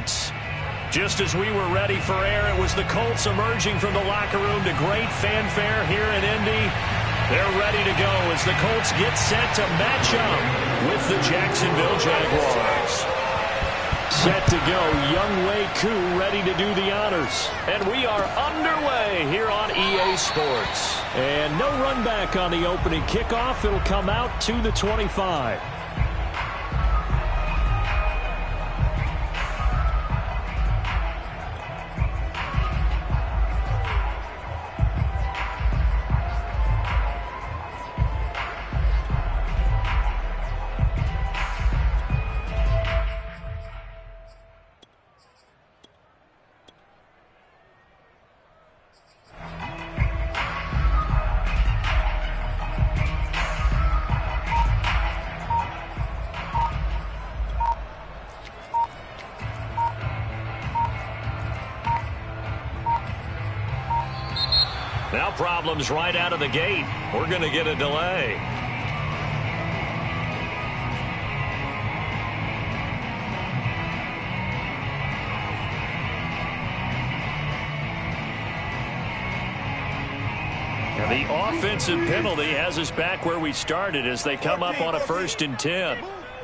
Sports. Just as we were ready for air, it was the Colts emerging from the locker room to great fanfare here in Indy. They're ready to go as the Colts get set to match up with the Jacksonville Jaguars. Set to go, Younghoe Koo ready to do the honors. And we are underway here on EA Sports. And no run back on the opening kickoff. It'll come out to the 25. Now problems right out of the gate. We're going to get a delay. And the offensive penalty has us back where we started as they come up on a 1st and 10.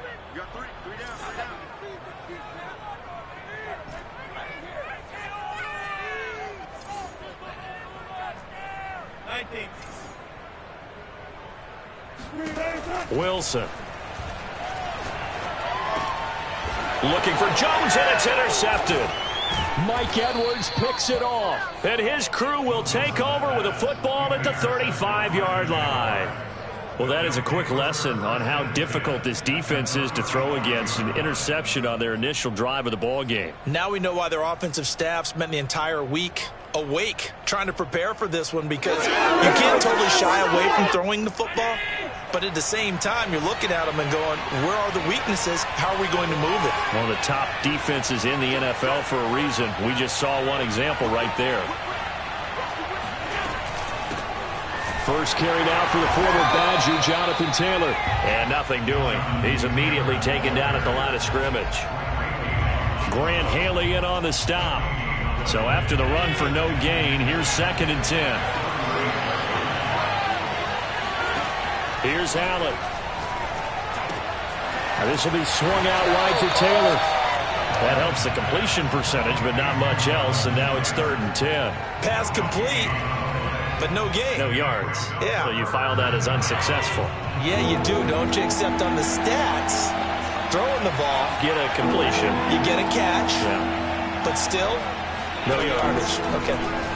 Wilson. Looking for Jones, and it's intercepted. Mike Edwards picks it off. And his crew will take over with a football at the 35-yard line. Well, that is a quick lesson on how difficult this defense is to throw against. An interception on their initial drive of the ball game. Now we know why their offensive staff spent the entire week awake trying to prepare for this one, because you can't totally shy away from throwing the football. But at the same time, you're looking at them and going, where are the weaknesses? How are we going to move it? One of the top defenses in the NFL for a reason. We just saw one example right there. First carry now for the former Badger, Jonathan Taylor. And nothing doing. He's immediately taken down at the line of scrimmage. Grant Haley in on the stop. So after the run for no gain, here's 2nd and 10. Here's Allen. This will be swung out wide to Taylor. That helps the completion percentage, but not much else. And now it's 3rd and 10. Pass complete, but no gain. No yards. Yeah. So you file that as unsuccessful. Yeah, you do, don't you? Except on the stats, throwing the ball. Get a completion. You get a catch. Yeah. But still, no yards. Okay.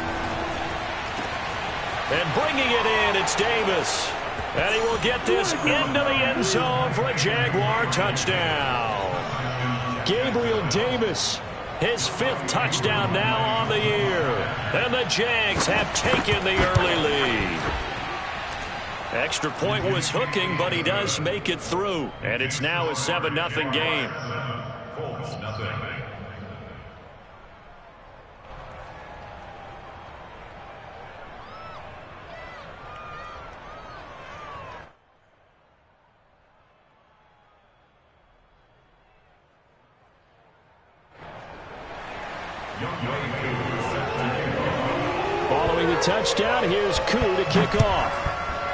And bringing it in, it's Davis. And he will get this into the end zone for a Jaguar touchdown. Gabriel Davis, his 5th touchdown now on the year. And the Jags have taken the early lead. Extra point was hooking, but he does make it through. And it's now a 7-0 game. Colts, nothing. Following the touchdown, here's Koo to kick off.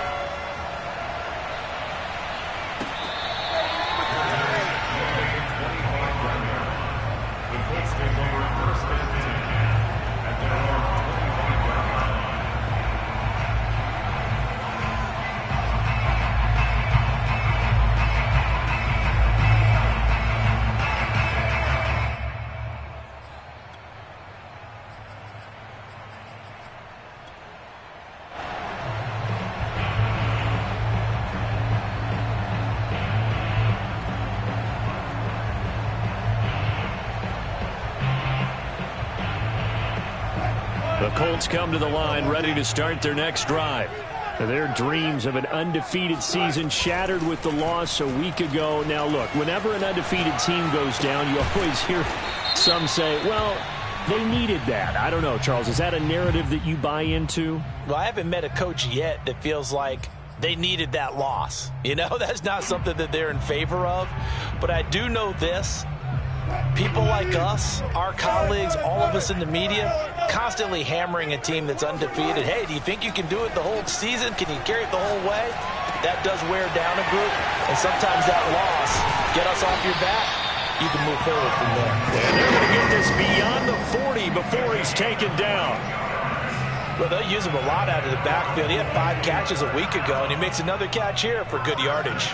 The Colts come to the line ready to start their next drive. Their dreams of an undefeated season shattered with the loss a week ago. Now, look, whenever an undefeated team goes down, you always hear some say, well, they needed that. I don't know, Charles. Is that a narrative that you buy into? Well, I haven't met a coach yet that feels like they needed that loss. You know, that's not something that they're in favor of. But I do know this. People like us, our colleagues, all of us in the media, constantly hammering a team that's undefeated. Hey, do you think you can do it the whole season? Can you carry it the whole way? That does wear down a group, and sometimes that loss, get us off your back, you can move forward from there. And they're going to get this beyond the 40 before he's taken down. Well, they'll use him a lot out of the backfield. He had 5 catches a week ago, and he makes another catch here for good yardage.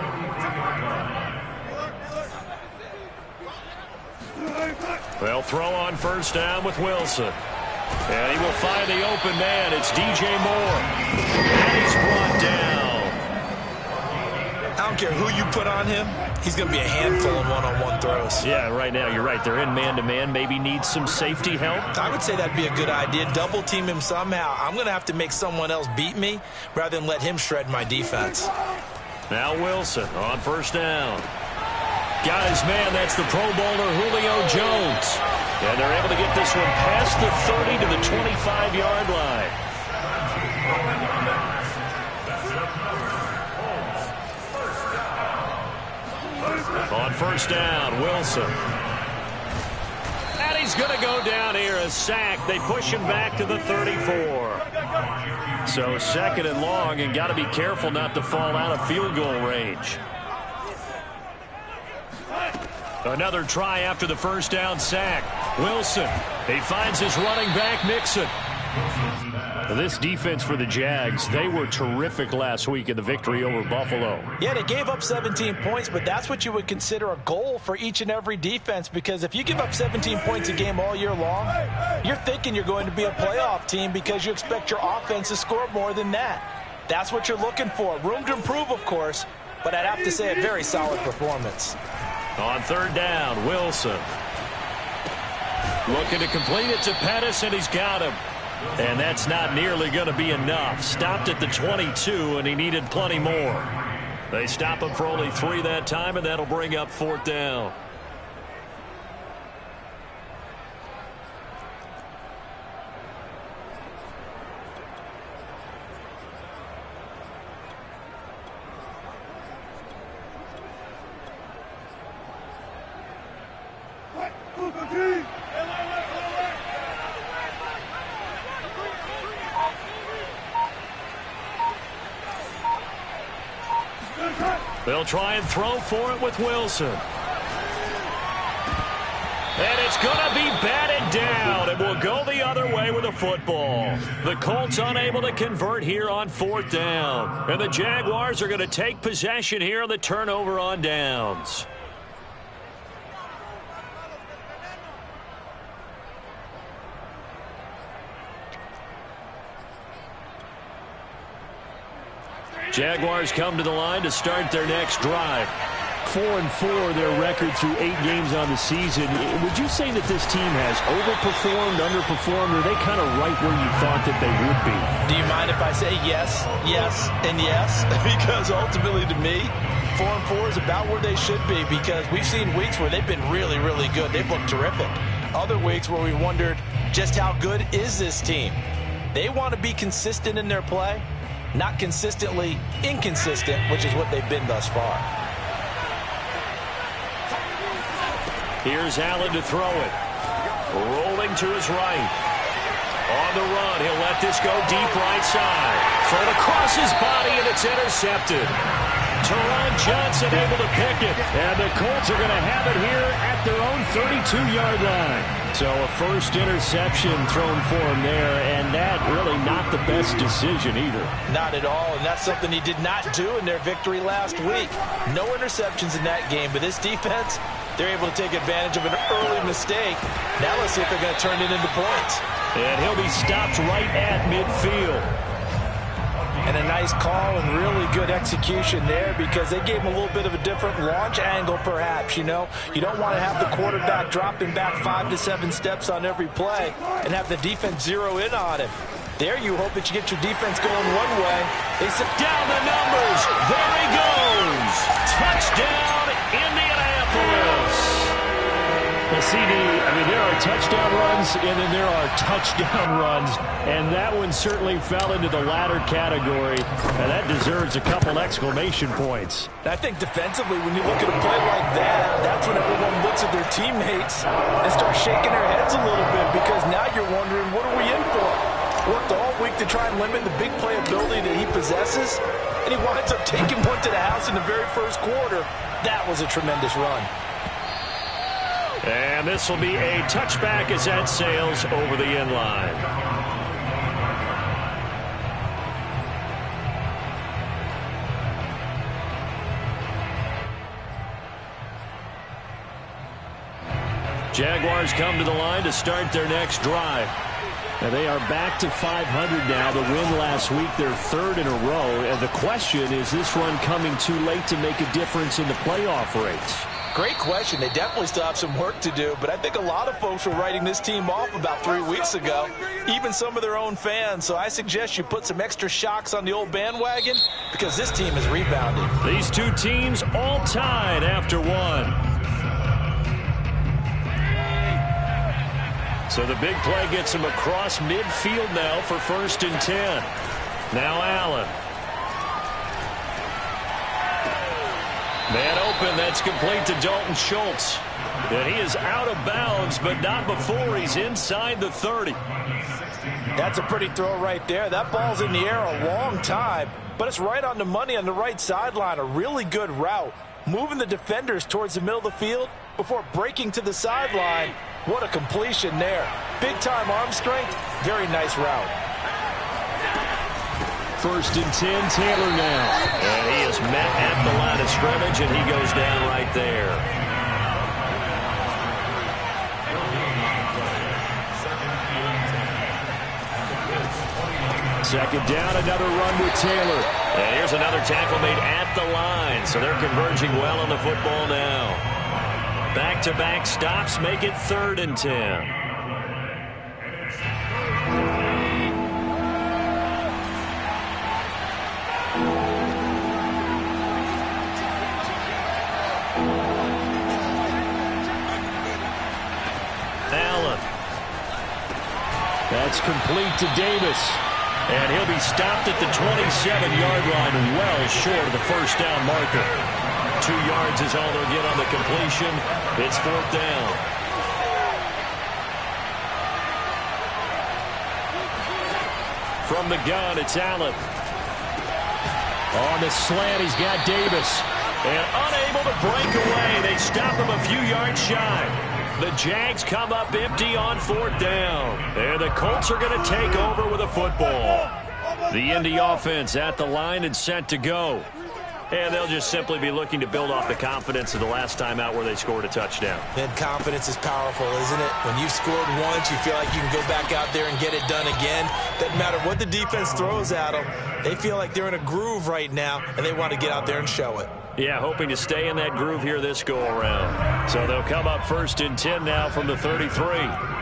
They'll throw on first down with Wilson. And he will find the open man. It's DJ Moore. And he's brought down. I don't care who you put on him. He's going to be a handful of one-on-one throws. Yeah, right now, you're right. They're in man-to-man. Maybe needs some safety help. I would say that'd be a good idea. Double team him somehow. I'm going to have to make someone else beat me rather than let him shred my defense. Now Wilson on first down. Got his man. That's the Pro Bowler Julio Jones. And they're able to get this one past the 30 to the 25-yard line. On first down, Wilson. And he's going to go down here, a sack. They push him back to the 34. So second and long, and got to be careful not to fall out of field goal range. Another try after the first down sack. Wilson, he finds his running back, Mixon. This defense for the Jags, they were terrific last week in the victory over Buffalo. Yeah, they gave up 17 points, but that's what you would consider a goal for each and every defense, because if you give up 17 points a game all year long, you're thinking you're going to be a playoff team because you expect your offense to score more than that. That's what you're looking for. Room to improve, of course, but I'd have to say a very solid performance. On third down, Wilson. Looking to complete it to Pettis, and he's got him. And that's not nearly going to be enough. Stopped at the 22, and he needed plenty more. They stop him for only 3 that time, and that'll bring up fourth down. They'll try and throw for it with Wilson. And it's going to be batted down, and will go the other way with the football. The Colts unable to convert here on fourth down. And the Jaguars are going to take possession here on the turnover on downs. Jaguars come to the line to start their next drive. 4-4 their record through 8 games on the season. Would you say that this team has overperformed, underperformed, or are they kind of right where you thought that they would be? Do you mind if I say yes, yes, and yes? Because ultimately to me, 4-4 is about where they should be, because we've seen weeks where they've been really, really good. They've looked terrific. Other weeks where we wondered just how good is this team. They want to be consistent in their play, not consistently inconsistent, which is what they've been thus far. Here's Allen to throw it. Rolling to his right. On the run, he'll let this go deep right side. Thrown across his body, and it's intercepted. Teron Johnson able to pick it. And the Colts are going to have it here at their own 32-yard line. So a first interception thrown for him there, and that really not the best decision either. Not at all, and that's something he did not do in their victory last week. No interceptions in that game, but this defense, they're able to take advantage of an early mistake. Now let's see if they're going to turn it into points. And he'll be stopped right at midfield. And a nice call and really good execution there, because they gave him a little bit of a different launch angle perhaps, you know. You don't want to have the quarterback dropping back 5 to 7 steps on every play and have the defense zero in on him. There you hope that you get your defense going one way. They sit down the numbers. There he goes. Touchdown, Indianapolis. The CD, I mean, there are touchdown runs, and then there are touchdown runs, and that one certainly fell into the latter category, and that deserves a couple exclamation points. I think defensively, when you look at a play like that, that's when everyone looks at their teammates and starts shaking their heads a little bit, because now you're wondering, what are we in for? Worked all week to try and limit the big play ability that he possesses, and he winds up taking one to the house in the very first quarter. That was a tremendous run. And this will be a touchback as that sails over the end line. Jaguars come to the line to start their next drive. And they are back to 500 now. The win last week, their third in a row. And the question is this run coming too late to make a difference in the playoff race? Great question. They definitely still have some work to do, but I think a lot of folks were writing this team off about 3 weeks ago, even some of their own fans. So I suggest you put some extra shocks on the old bandwagon, because this team has rebounded. These two teams all tied after one. So the big play gets him across midfield now for 1st and 10. Now Allen. Man open, that's complete to Dalton Schultz. And he is out of bounds, but not before he's inside the 30. That's a pretty throw right there. That ball's in the air a long time, but it's right on the money on the right sideline. A really good route. Moving the defenders towards the middle of the field before breaking to the sideline. What a completion there. Big-time arm strength. Very nice route. 1st and 10, Taylor now. And he is met at the line of scrimmage, and he goes down right there. Second down, another run with Taylor. And here's another tackle made at the line, so they're converging well on the football now. Back-to-back stops make it 3rd and 10. Allen. That's complete to Davis. And he'll be stopped at the 27-yard line, well short of the first down marker. 2 yards is all they'll get on the completion. It's 4th down. From the gun, it's Allen. On the slant, he's got Davis. And unable to break away. They stop him a few yards shy. The Jags come up empty on 4th down. And the Colts are going to take over with a football. The Indy offense at the line and set to go. And they'll just simply be looking to build off the confidence of the last time out where they scored a touchdown. And confidence is powerful, isn't it? When you've scored once, you feel like you can go back out there and get it done again. Doesn't matter what the defense throws at them. They feel like they're in a groove right now, and they want to get out there and show it. Yeah, hoping to stay in that groove here this go-around. So they'll come up 1st and 10 now from the 33.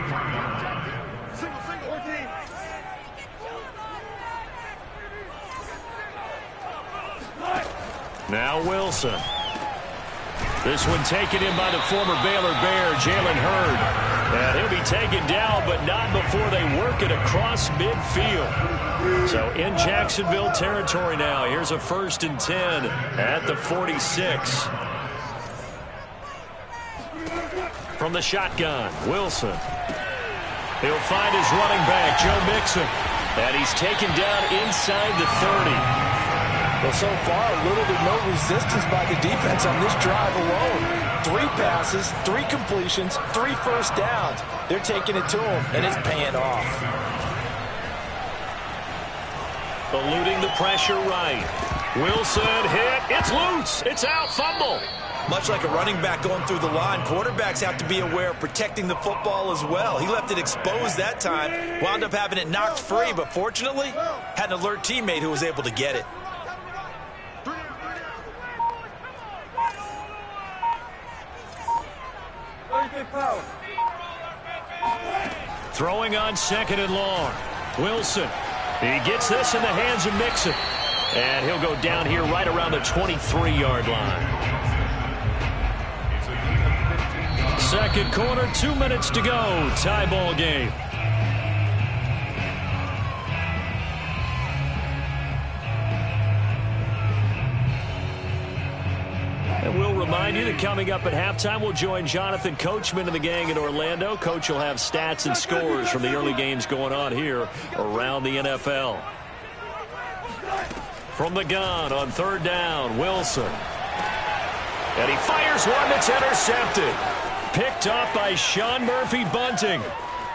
Now Wilson. This one taken in by the former Baylor Bear, Jalen Hurd. And he'll be taken down, but not before they work it across midfield. So in Jacksonville territory now. Here's a 1st and 10 at the 46. From the shotgun, Wilson. He'll find his running back, Joe Mixon. And he's taken down inside the 30. Well, so far, little to no resistance by the defense on this drive alone. 3 passes, 3 completions, 3 first downs. They're taking it to him, and it's paying off. Eluding the pressure right. Wilson hit. It's loose. It's out. Fumble. Much like a running back going through the line, quarterbacks have to be aware of protecting the football as well. He left it exposed that time, wound up having it knocked free, but fortunately, had an alert teammate who was able to get it. Throwing on 2nd and long. Wilson. He gets this in the hands of Mixon. And he'll go down here right around the 23-yard line. Second quarter, 2 minutes to go. Tie ball game. And we'll remind you that coming up at halftime, we'll join Jonathan Coachman and the gang in Orlando. Coach will have stats and scores from the early games going on here around the NFL. From the gun on third down, Wilson. And he fires one that's intercepted. Picked up by Sean Murphy-Bunting.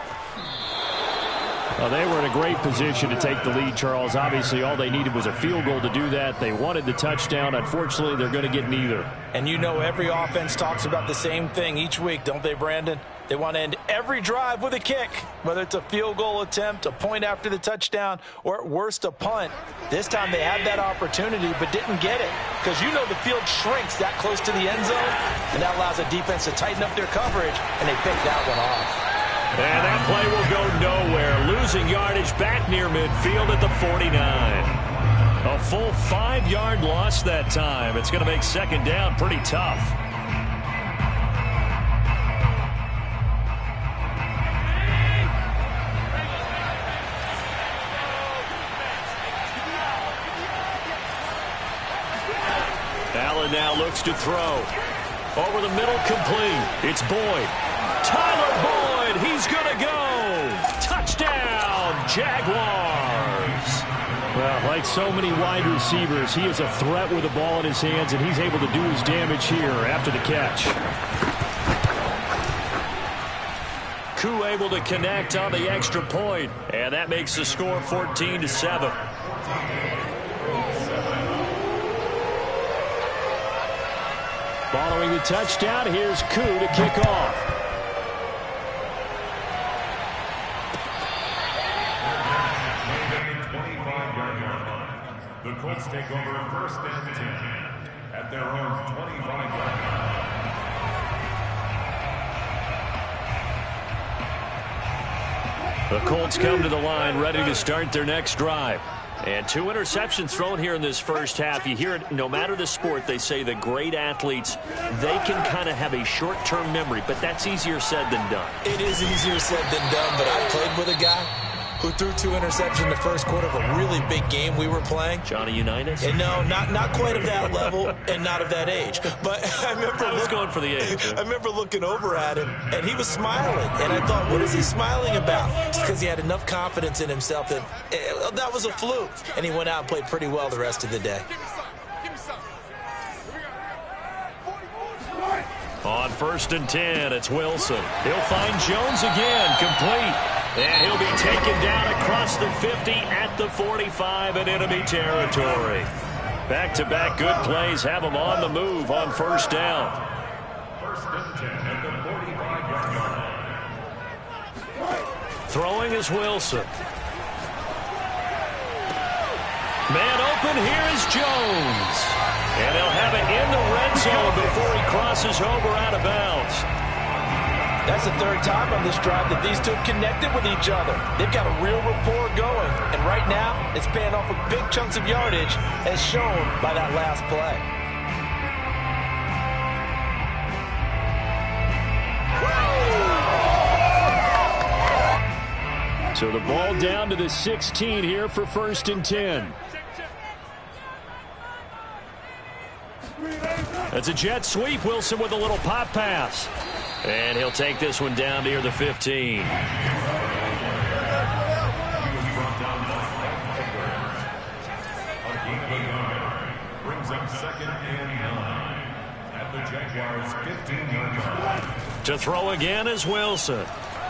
Well, they were in a great position to take the lead, Charles. Obviously, all they needed was a field goal to do that. They wanted the touchdown. Unfortunately, they're going to get neither. And you know every offense talks about the same thing each week, don't they, Brandon? They want to end every drive with a kick, whether it's a field goal attempt, a point after the touchdown, or at worst a punt. This time they had that opportunity but didn't get it because you know the field shrinks that close to the end zone, and that allows the defense to tighten up their coverage, and they picked that one off. And that play will go nowhere. Losing yardage back near midfield at the 49. A full 5-yard loss that time. It's going to make second down pretty tough. Allen now looks to throw. Over the middle, complete. It's Boyd. Tyler Boyd, he's going to go. Touchdown, Jaguars. Well, like so many wide receivers, he is a threat with the ball in his hands, and he's able to do his damage here after the catch. Koo able to connect on the extra point, and that makes the score 14-7. Following the touchdown, here's Koo to kick off. The Colts take over first and 10 at their own 25-yard line. The Colts come to the line ready to start their next drive. And 2 interceptions thrown here in this first half. You hear it, no matter the sport, they say the great athletes, they can kind of have a short-term memory, but that's easier said than done. It is easier said than done, but I played with a guy who threw 2 interceptions in the first quarter of a really big game we were playing. Johnny Unitas? And no, not quite of that level and not of that age. But I was going for the age. I remember looking over at him, and he was smiling. And I thought, what is he smiling about? It's because he had enough confidence in himself that that was a fluke. And he went out and played pretty well the rest of the day. On first and 10, it's Wilson. He'll find Jones again, complete. And he'll be taken down across the 50 at the 45 in enemy territory. Back-to-back good plays have him on the move on first down. First and 10 at the 45-yard line. Throwing is Wilson. Man open, here is Jones. And they'll have it in the red zone before he crosses over out of bounds. That's the third time on this drive that these two have connected with each other. They've got a real rapport going. And right now, it's paying off with big chunks of yardage, as shown by that last play. So the ball down to the 16 here for first and 10. That's a jet sweep. Wilson with a little pop pass. And he'll take this one down near the 15. Brings up second and 9 at the Jaguars' 15-yard line. To throw again is Wilson.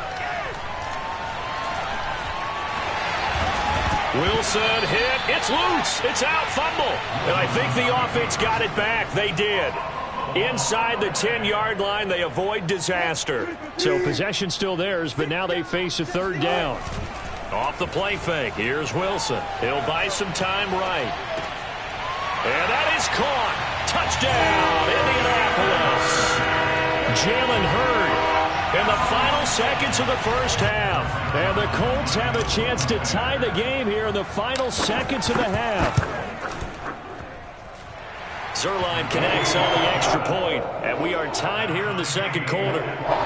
Wilson hit. It's loose. It's out. Fumble. And I think the offense got it back. They did. Inside the 10-yard line, they avoid disaster. So possession still theirs, but now they face a third down. Off the play fake, here's Wilson. He'll buy some time right. And that is caught. Touchdown, Indianapolis. Jalen Hurd in the final seconds of the first half. And the Colts have a chance to tie the game here in the final seconds of the half. Zuerlein connects on the extra point, and we are tied here in the second quarter.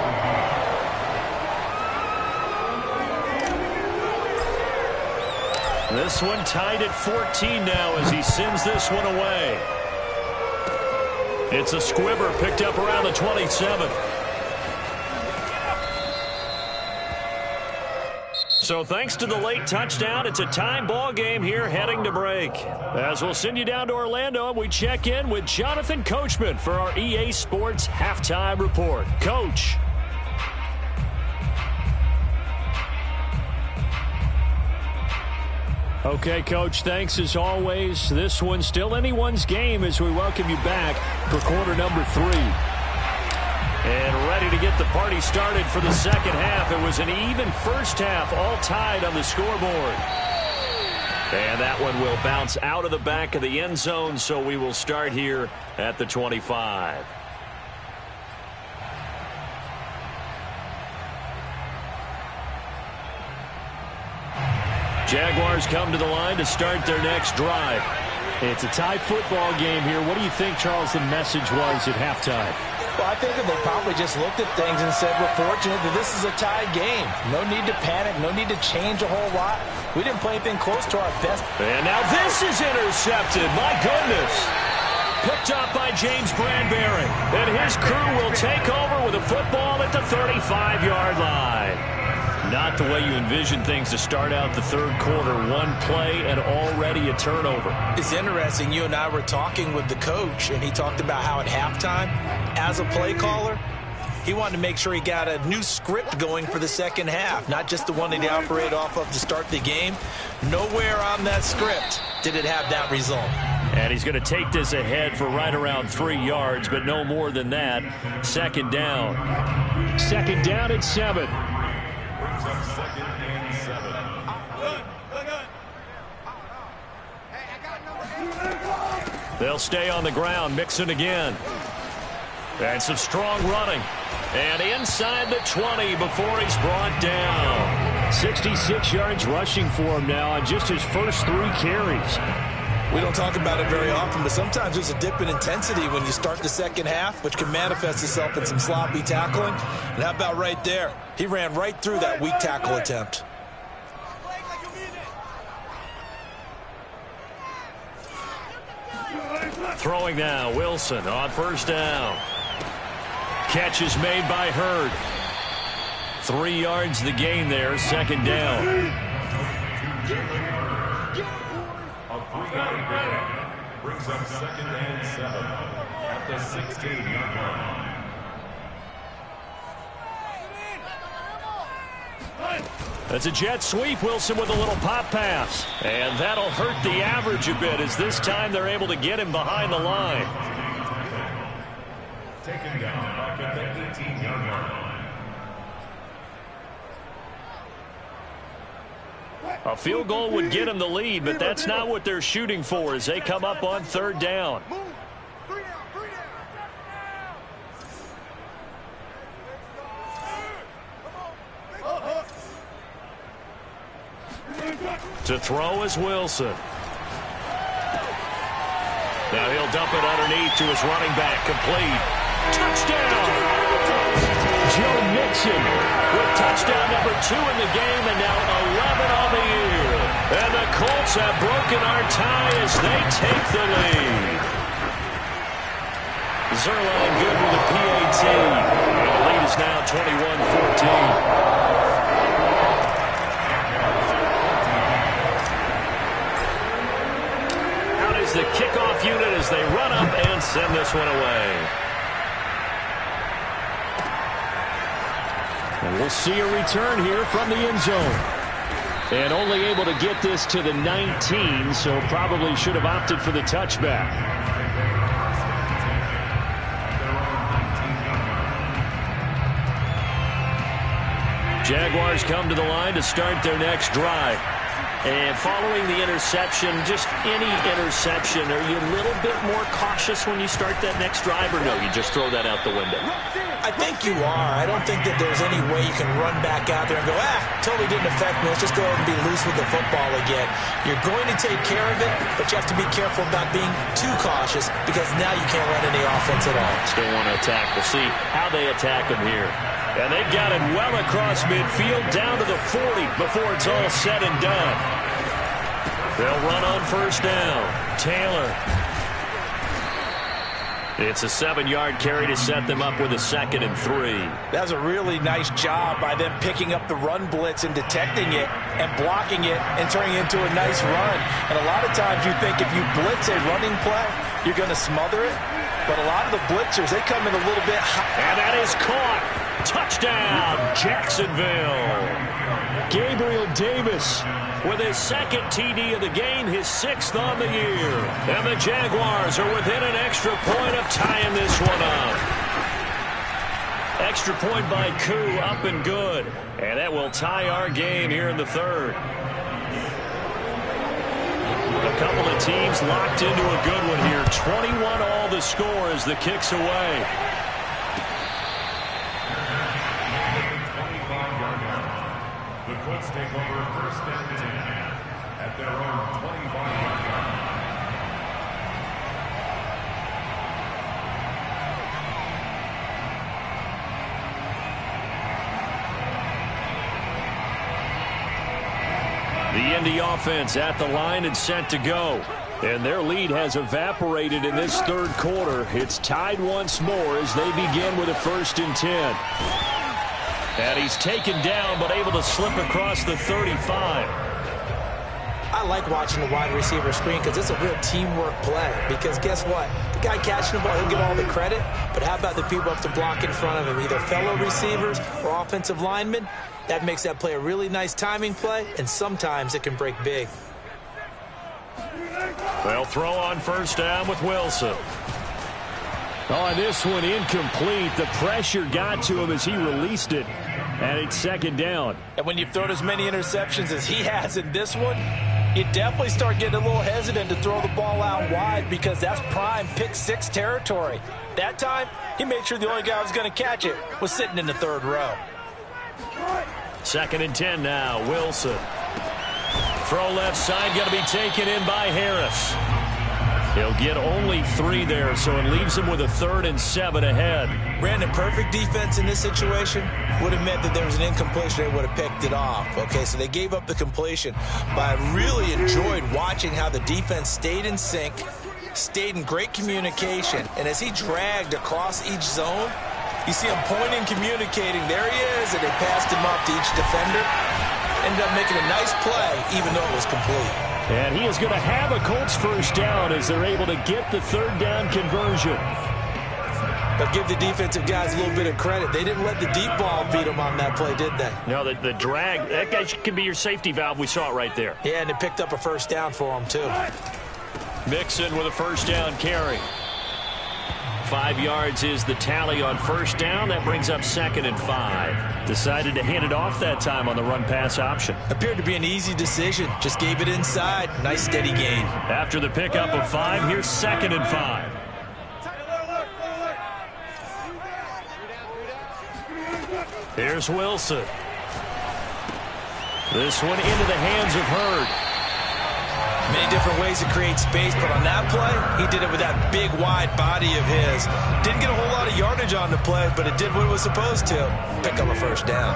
This one tied at 14 now as he sends this one away. It's a squibber picked up around the 27. So thanks to the late touchdown, it's a time ball game here heading to break. As we'll send you down to Orlando, and we check in with Jonathan Coachman for our EA Sports Halftime Report. Coach. Okay, Coach, thanks as always. This one's still anyone's game as we welcome you back for quarter number 3. And ready to get the party started for the second half. It was an even first half, all tied on the scoreboard. And that one will bounce out of the back of the end zone, so we will start here at the 25. Jaguars come to the line to start their next drive. It's a tied football game here. What do you think, Charles, the message was at halftime? Well, I think that they probably just looked at things and said, we're fortunate that this is a tied game. No need to panic. No need to change a whole lot. We didn't play anything close to our best. And now this is intercepted. My goodness. Picked up by James Bradbury. And his crew will take over with a football at the 35-yard line. Not the way you envision things to start out the third quarter. One play and already a turnover. It's interesting. You and I were talking with the coach, and he talked about how at halftime, as a play caller, he wanted to make sure he got a new script going for the second half, not just the one that he operated off of to start the game. Nowhere on that script did it have that result. And he's going to take this ahead for right around 3 yards, but no more than that. Second down. Second down at 7. Second and 7. They'll stay on the ground, Mixon again. And some strong running. And inside the 20 before he's brought down. 66 yards rushing for him now on just his first 3 carries. We don't talk about it very often, but sometimes there's a dip in intensity when you start the second half, which can manifest itself in some sloppy tackling. And how about right there? He ran right through that weak tackle attempt. Throwing now, Wilson on first down. Catch is made by Hurd. 3 yards the gain there, second down. Brings up second and 7 at the 16-yard line. That's a jet sweep. Wilson with a little pop pass. And that'll hurt the average a bit as this time they're able to get him behind the line. Taken down back at the 18-yard line. A field goal would get them the lead, but that's not what they're shooting for as they come up on third down. To throw is Wilson. Now he'll dump it underneath to his running back. Complete. Touchdown! Joe Mixon with touchdown number 2 in the game and now 11 on the year. And the Colts have broken our tie as they take the lead. Zuerlein good with a PAT. And the lead is now 21-14. The kickoff unit as they run up and send this one away. And we'll see a return here from the end zone. And only able to get this to the 19, so probably should have opted for the touchback. Jaguars come to the line to start their next drive. And following the interception, just any interception, are you a little bit more cautious when you start that next drive, or no, you just throw that out the window? I think you are. I don't think that there's any way you can run back out there and go, totally didn't affect me. Let's just go ahead and be loose with the football again. You're going to take care of it, but you have to be careful about being too cautious because now you can't run any offense at all. Still want to attack. We'll see how they attack them here. And they've got it well across midfield down to the 40 before it's all said and done. They'll run on first down. Taylor. It's a 7-yard carry to set them up with a 2nd and 3. That was a really nice job by them picking up the run blitz and detecting it and blocking it and turning it into a nice run. And a lot of times you think if you blitz a running play, you're going to smother it. But a lot of the blitzers, they come in a little bit high. And that is caught. Touchdown, Jacksonville. Gabriel Davis with his 2nd TD of the game, his 6th on the year. And the Jaguars are within an extra point of tying this one up. Extra point by Koo, up and good. And that will tie our game here in the 3rd. A couple of teams locked into a good one here. 21 all the score as the kick's away. The Colts take over 1st and 10 at their own 25-yard line. The Indy offense at the line and set to go. And their lead has evaporated in this 3rd quarter. It's tied once more as they begin with a 1st and 10. And he's taken down but able to slip across the 35. I like watching the wide receiver screen because it's a real teamwork play. Because guess what? The guy catching the ball, he'll get all the credit. But how about the people up to block in front of him, either fellow receivers or offensive linemen? That makes that play a really nice timing play, and sometimes it can break big. They'll throw on first down with Wilson. Oh, this one incomplete. The pressure got to him as he released it. And it's 2nd down. And when you've thrown as many interceptions as he has in this one, you definitely start getting a little hesitant to throw the ball out wide because that's prime pick 6 territory. That time, he made sure the only guy who was going to catch it was sitting in the 3rd row. 2nd and 10 now. Wilson. Throw left side, going to be taken in by Harris. He'll get only 3 there, so it leaves him with a 3rd and 7 ahead. Brandon, perfect defense in this situation would have meant that there was an incompletion. They would have picked it off. Okay, so they gave up the completion. But I really enjoyed watching how the defense stayed in sync, stayed in great communication, and as he dragged across each zone, you see him pointing, communicating. There he is, and they passed him up to each defender. Ended up making a nice play, even though it was complete. And he is going to have a Colts first down as they're able to get the 3rd down conversion. But give the defensive guys a little bit of credit. They didn't let the deep ball beat them on that play, did they? No, the drag, that guy can be your safety valve. We saw it right there. Yeah, and they picked up a first down for him, too. Mixon with a first down carry. 5 yards is the tally on first down. That brings up 2nd and 5. Decided to hand it off that time on the run-pass option. Appeared to be an easy decision. Just gave it inside. Nice, steady gain. After the pickup of 5, here's 2nd and 5. Here's Wilson. This one into the hands of Hurd. Many different ways to create space, but on that play, he did it with that big, wide body of his. Didn't get a whole lot of yardage on the play, but it did what it was supposed to. Pick up a first down.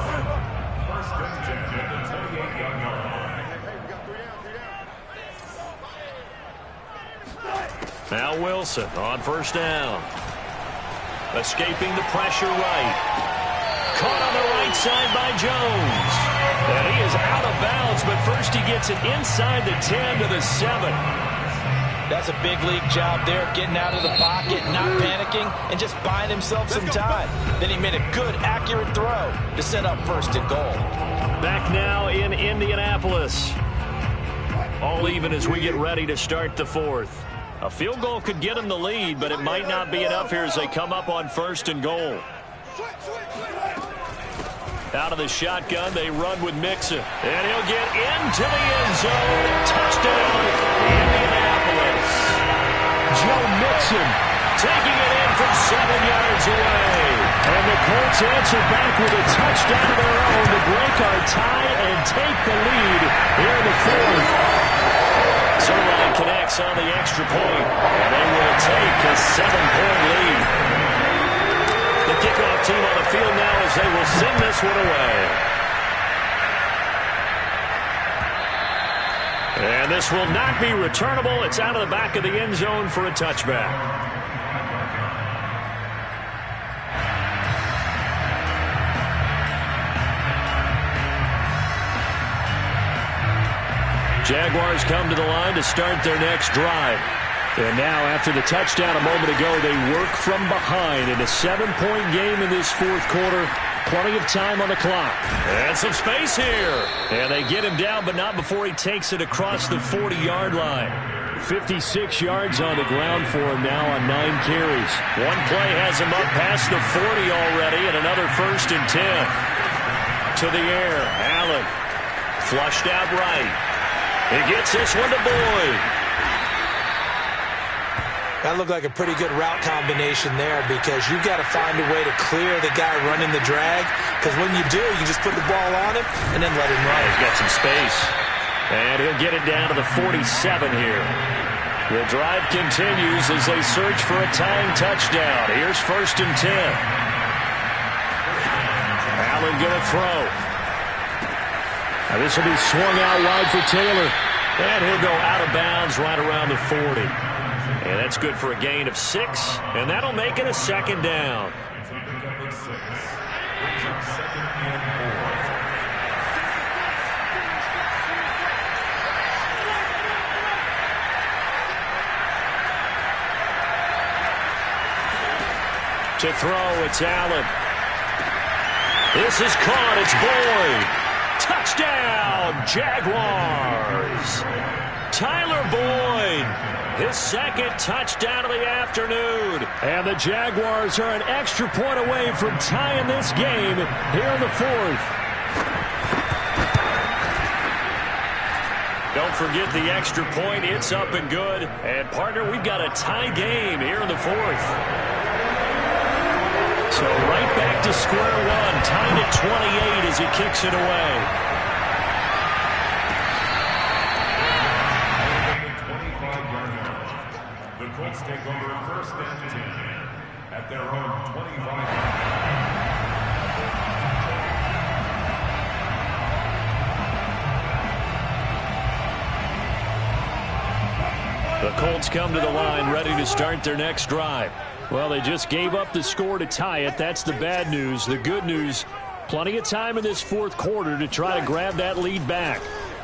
Now Wilson on first down. Escaping the pressure right. Caught on the right side by Jones. And he is out of bounds, but first he gets it inside the 10 to the 7. That's a big league job there, getting out of the pocket, not panicking, and just buying himself some time. Then he made a good, accurate throw to set up 1st and goal. Back now in Indianapolis. All even as we get ready to start the 4th. A field goal could get them the lead, but it might not be enough here as they come up on 1st and goal. Out of the shotgun, they run with Mixon. And he'll get into the end zone. Touchdown, Indianapolis. Joe Mixon taking it in from 7 yards away. And the Colts answer back with a touchdown of their own to break our tie and take the lead here in the fourth. Zerline connects on the extra point, and they will take a 7-point lead. The kickoff team on the field now as they will send this one away. And this will not be returnable. It's out of the back of the end zone for a touchback. Jaguars come to the line to start their next drive. And now, after the touchdown a moment ago, they work from behind in a 7-point game in this fourth quarter. Plenty of time on the clock. And some space here. And they get him down, but not before he takes it across the 40-yard line. 56 yards on the ground for him now on 9 carries. One play has him up past the 40 already, and another 1st and 10. To the air, Allen. Flushed out right. He gets this one to Boyd. That looked like a pretty good route combination there because you've got to find a way to clear the guy running the drag, because when you do, you just put the ball on him and then let him run. He's got some space. And he'll get it down to the 47 here. The drive continues as they search for a tying touchdown. Here's 1st and 10. Allen going to throw. Now this will be swung out wide for Taylor. And he'll go out of bounds right around the 40. And that's good for a gain of 6. And that'll make it a 2nd down. To throw, it's Allen. This is caught. It's Boyd. Touchdown, Jaguars. Tyler Boyd, his 2nd touchdown of the afternoon. And the Jaguars are an extra point away from tying this game here in the fourth. Don't forget the extra point. It's up and good. And, partner, we've got a tie game here in the fourth. So right back to square one, tied at 28 as he kicks it away. The Colts take over 1st and 10 at their own 25. The Colts come to the line ready to start their next drive. Well, they just gave up the score to tie it. That's the bad news. The good news, plenty of time in this fourth quarter to try to grab that lead back.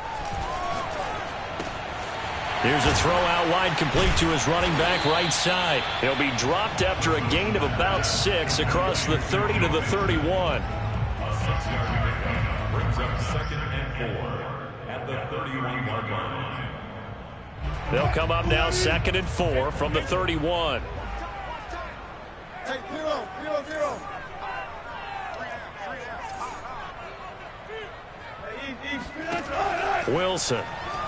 Here's a throw out wide, complete to his running back right side. He'll be dropped after a gain of about 6 across the 30 to the 31. A 6-yard pickup brings up 2nd and 4 at the 31-yard line. They'll come up now 2nd and 4 from the 31. Wilson.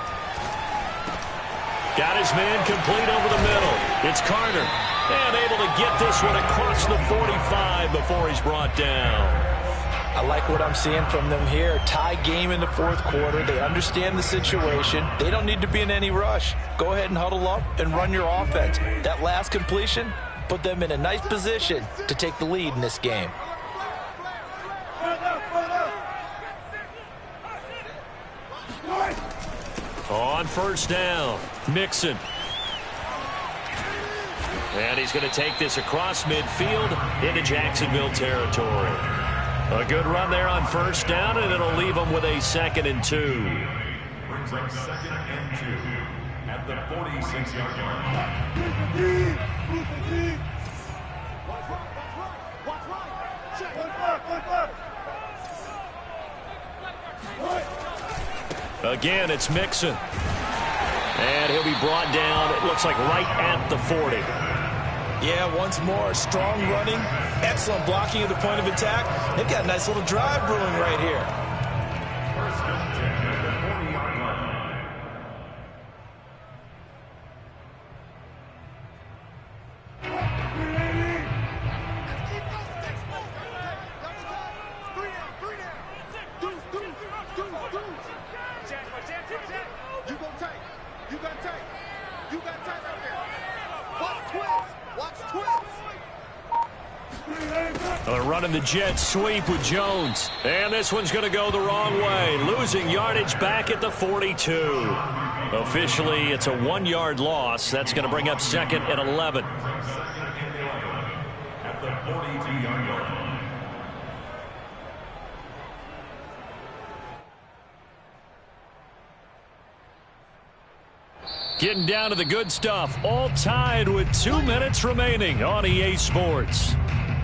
Got his man complete over the middle. It's Carter. And able to get this one across the 45 before he's brought down. I like what I'm seeing from them here. Tie game in the fourth quarter. They understand the situation. They don't need to be in any rush. Go ahead and huddle up and run your offense. That last completion put them in a nice position to take the lead in this game. On 1st down, Mixon. And he's going to take this across midfield into Jacksonville territory. A good run there on 1st down, and it'll leave them with a 2nd and 2. Brings up 2nd and 2 at the 46-yard line. Again, it's Mixon. And he'll be brought down, it looks like right at the 40. Yeah, once more, strong running, excellent blocking at the point of attack. They've got a nice little drive brewing right here. First and 10 at the 40-yard line. They're running the jet sweep with Jones. And this one's going to go the wrong way. Losing yardage back at the 42. Officially, it's a 1-yard loss. That's going to bring up 2nd and 11. At the 42-yard line. Getting down to the good stuff. All tied with 2 minutes remaining on EA Sports.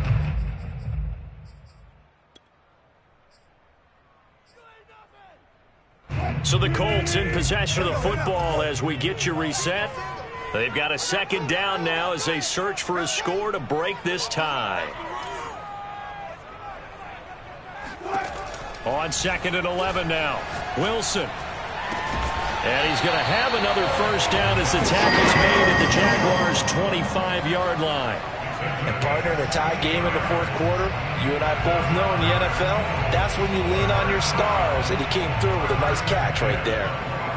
So the Colts in possession of the football as we get you reset. They've got a 2nd down now as they search for a score to break this tie. On 2nd and 11 now. Wilson. And he's going to have another first down as the tackle's made at the Jaguars' 25-yard line. And partner, in a tie game in the 4th quarter, you and I both know in the NFL, that's when you lean on your stars, and he came through with a nice catch right there.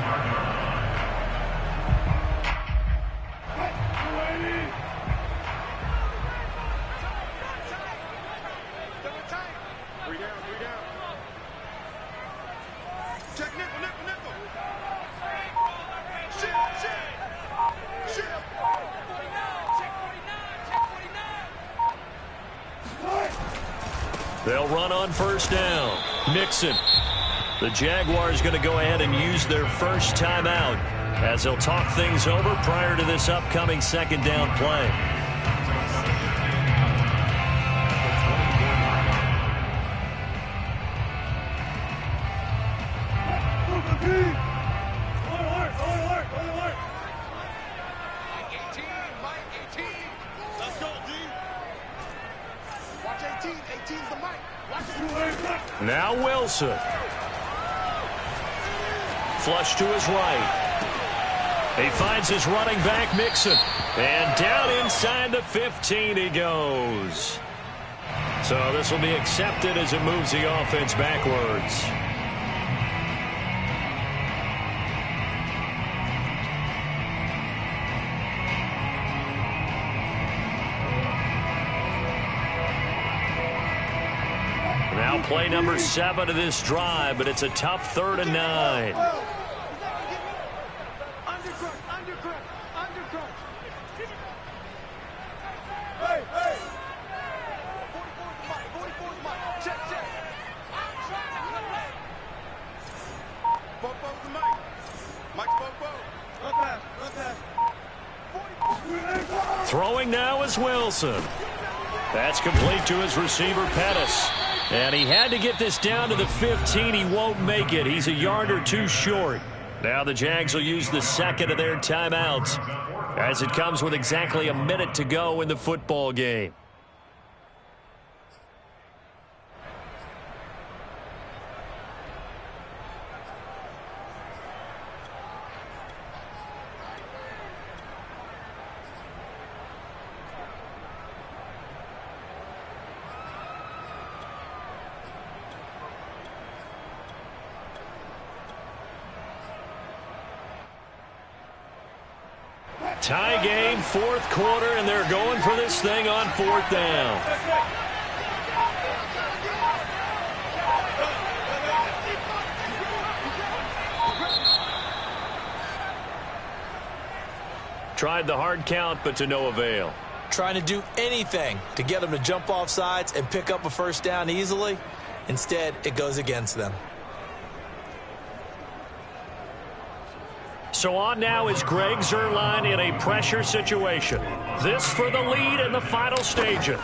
They'll run on first down. Mixon. The Jaguars going to go ahead and use their first timeout as they'll talk things over prior to this upcoming 2nd down play. Now Wilson. Flush to his right. He finds his running back, Mixon. And down inside the 15 he goes. So this will be accepted as it moves the offense backwards. Now play number 7 of this drive, but it's a tough 3rd and 9. Throwing now is Wilson. That's complete to his receiver, Pettis. And he had to get this down to the 15. He won't make it. He's a yard or 2 short. Now the Jags will use the 2nd of their timeouts as it comes with exactly a minute to go in the football game. Tie game, 4th quarter, and they're going for this thing on 4th down. Tried the hard count, but to no avail. Trying to do anything to get them to jump off sides and pick up a first down easily. Instead, it goes against them. So on now is Greg Zuerlein in a pressure situation. This for the lead in the final stages.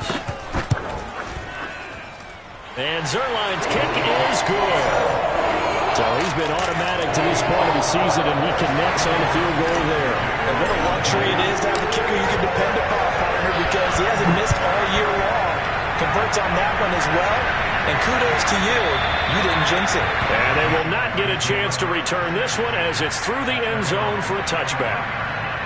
And Zuerlein's kick is good. So he's been automatic to this point of the season, and he connects on the field goal there. And what a luxury it is to have a kicker you can depend upon, partner. Leonard, because he hasn't missed all year long. Converts on that one as well. And kudos to you. You didn't jinx it. And they will not get a chance to return this one as it's through the end zone for a touchback.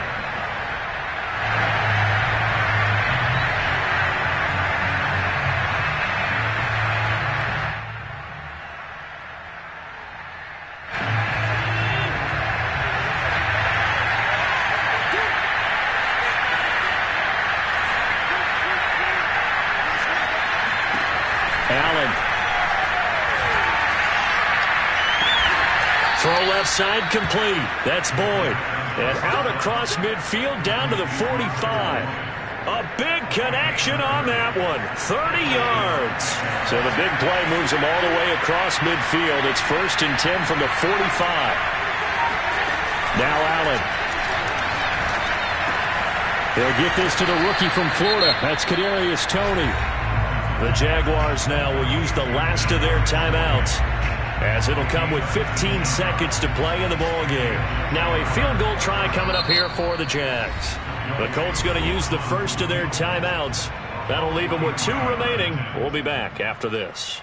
Allen. Throw left side complete. That's Boyd. And out across midfield down to the 45. A big connection on that one. 30 yards. So the big play moves him all the way across midfield. It's 1st and 10 from the 45. Now Allen. They'll get this to the rookie from Florida. That's Kadarius Toney. The Jaguars now will use the last of their timeouts, as it'll come with 15 seconds to play in the ball game. Now a field goal try coming up here for the Jags. The Colts going to use the first of their timeouts. That'll leave them with 2 remaining. We'll be back after this.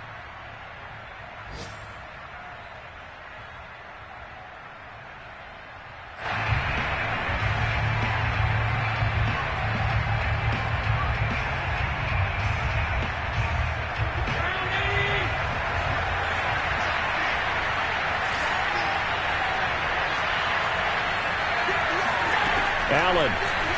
Allen.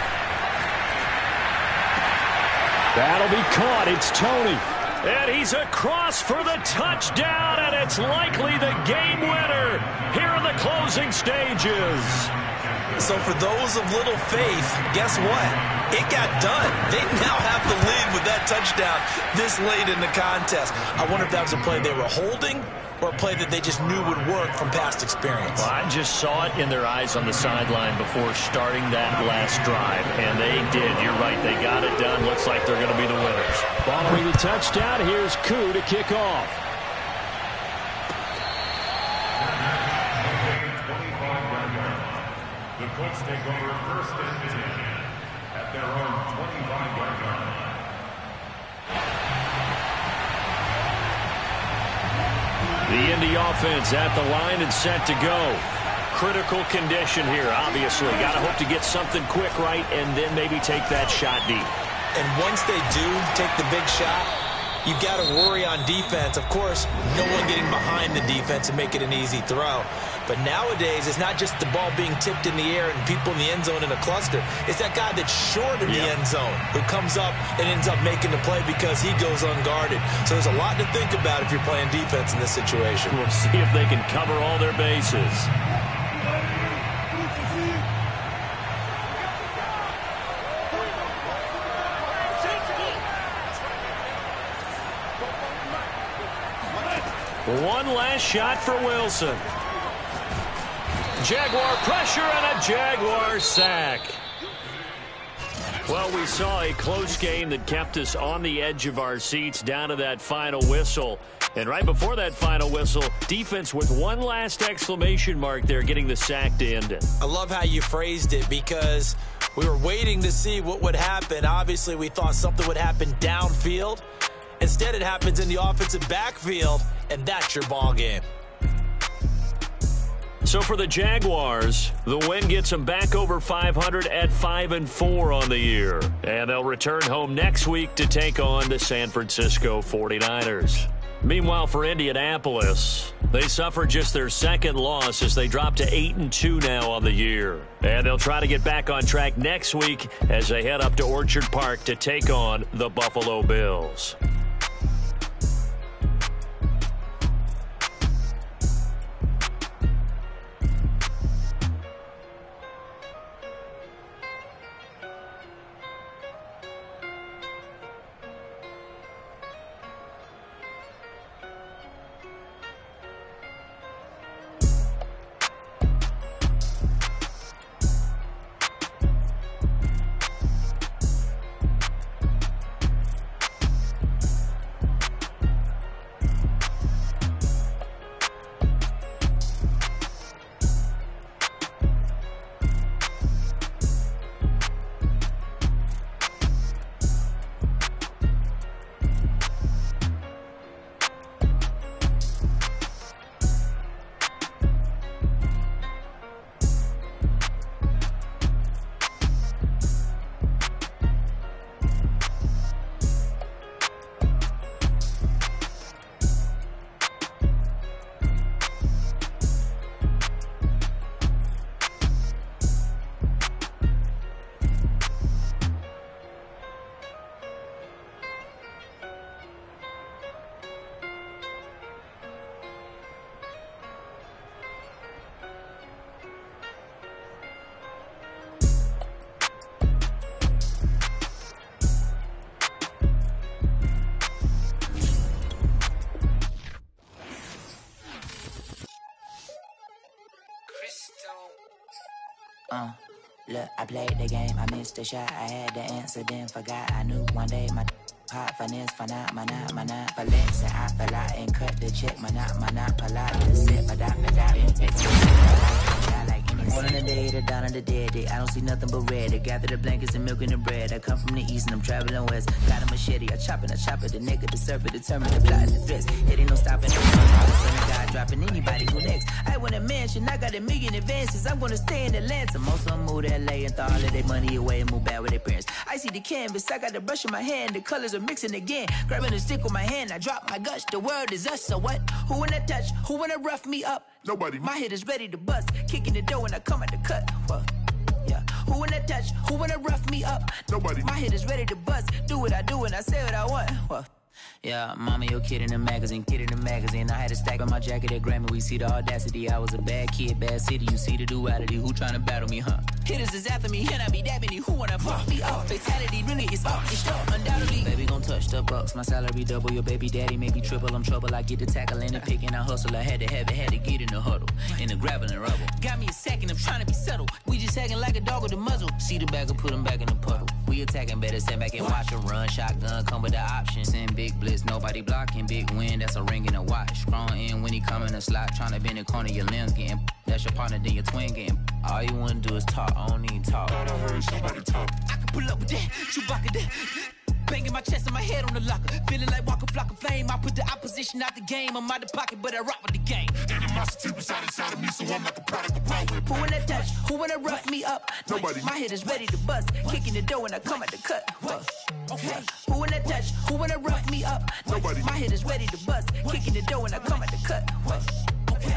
That'll be caught. It's Toney. And he's across for the touchdown, and it's likely the game winner here in the closing stages. So for those of little faith, guess what? It got done. They now have the lead with that touchdown this late in the contest. I wonder if that was a play they were holding or a play that they just knew would work from past experience. Well, I just saw it in their eyes on the sideline before starting that last drive, and they did. You're right. They got it done. Looks like they're going to be the winners. Following the touchdown, here's Koo to kick off. The Colts take over 1st and 10 at their own 25-yard line. The Indy offense at the line and set to go. Critical condition here, obviously. Got to hope to get something quick right and then maybe take that shot deep. And once they do take the big shot, you've got to worry on defense. Of course, no one getting behind the defense and make it an easy throw. But nowadays, it's not just the ball being tipped in the air and people in the end zone in a cluster. It's that guy that's short in the end zone who comes up and ends up making the play because he goes unguarded. So there's a lot to think about if you're playing defense in this situation. We'll see if they can cover all their bases. One last shot for Wilson. Jaguar pressure and a Jaguar sack. Well, we saw a close game that kept us on the edge of our seats down to that final whistle. And right before that final whistle, defense with one last exclamation mark there, getting the sack to end it. I love how you phrased it because we were waiting to see what would happen. Obviously, we thought something would happen downfield. Instead, it happens in the offensive backfield, and that's your ball game. So for the Jaguars, the win gets them back over 500 at 5-4 on the year. And they'll return home next week to take on the San Francisco 49ers. Meanwhile, for Indianapolis, they suffered just their second loss as they drop to 8-2 now on the year. And they'll try to get back on track next week as they head up to Orchard Park to take on the Buffalo Bills. Look, I played the game, I missed the shot. I had the answer, then forgot. I knew one day my hot finesse, finite, flex, and I fell out and cut the check. Polite, the set, but I didn't take one of the day, the dawn of the dead. I don't see nothing but red. I gather the blankets and milk and the bread. I come from the east and I'm traveling west. Got a machete, I chop it, the nigga, the serpent, determined to plot the threats. It ain't no stopping the God dropping anybody who next. I want a mansion, I got $1 million advances. I'm gonna stay in Atlanta. Most of them move to LA and throw all of their money away and move back with their parents. I see the canvas, I got the brush in my hand. The colors are mixing again. Grabbing the stick with my hand, I drop my guts. The world is us, so what? Who wanna touch? Who wanna rough me up? Nobody. My head is ready to bust. Kicking the door when I come at the cut. Yeah. Who wanna touch? Who wanna rough me up? Nobody. My head is ready to bust. Do what I do and I say what I want. Yeah, mama, your kid in the magazine, I had a stack on my jacket at Grammy. We see the audacity. I was a bad kid, bad city. You see the duality. Who tryna battle me, huh? Hitters is after me, and I be that many. Who wanna fuck me up? Fatality really is up. It's up, undoubtedly. Baby gon' touch the bucks. My salary double. Your baby daddy maybe triple. I'm trouble. I get the tackling and picking. I hustle. I had to have it. Had to get in the huddle. In the gravel and rubble. Got me a second. I'm trying to be subtle. We just hacking like a dog with a muzzle. See the bagger, put him back in the puddle. We attacking, better stand back and watch him run. Shotgun come with the option. Send big blitz. Nobody blocking. Big win. That's a ring and a watch. Strong in when he come in a slot. Trying to bend the corner. Your limbs getting. That's your partner. Then your twin getting. All you wanna do is talk. I don't need talk. I heard somebody talk. I can pull up with that, Chewbacca that. Banging my chest and my head on the locker. Feeling like Walker Flock of Flame. I put the opposition out the game. I'm out the pocket, but I rock with the game. Animosity reside inside of me, so I'm like a product of power. Who wanna touch? Who wanna rough me up? Nobody. My head is ready to bust. Kicking the door when I come at the cut. Okay. Who wanna touch? Who wanna rough me up? Nobody. My head is ready to bust. Kicking the door when I come at the cut. Okay.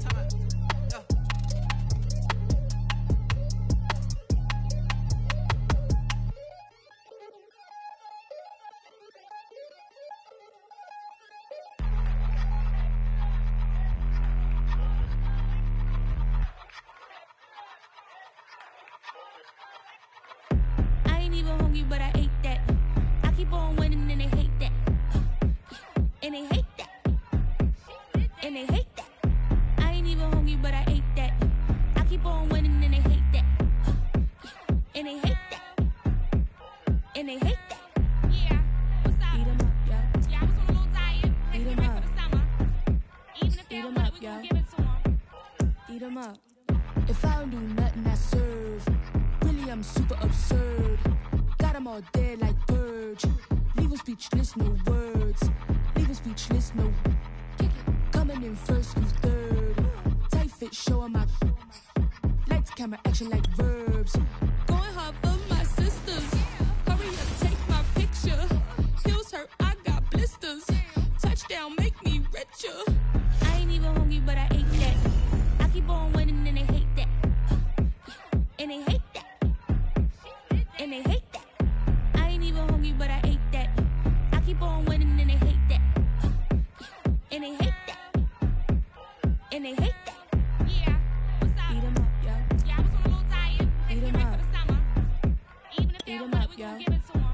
But I ate that. I keep on winning and they hate that. And they hate that. And they hate that. I ain't even hungry, but I ate that. I keep on winning and they hate that. And they hate that. And they hate that. Yeah, what's up? Eat 'em up, yo. Yeah, I was on a little diet. Had to get ready for the summer. Even if they don't want it, we gon' give it to them. Eat 'em up. If I don't do nothing, I serve. Really, I'm super absurd. Got them all dead like purge. Leave them speechless, no words. Leave them speechless, no. Coming in first, who's third? Tight fit, showing my. Lights, camera, action like verbs. Going hard for my sisters. Hurry up, take my picture. Heels hurt, I got blisters. Touchdown, make me richer. I ain't even hungry, but I ate that. I keep on winning and they hate that. And they hate that. And they hate that. I ain't even hungry, but I ate that. I keep on winning and they hate that. And they hate that. And they hate that. Yeah, what's up? Eat 'em up, yo. Yeah, I was on a little diet. Had to get ready for the summer. Even if they Eat don't 'em want up, it, we gon' yo. give it to them.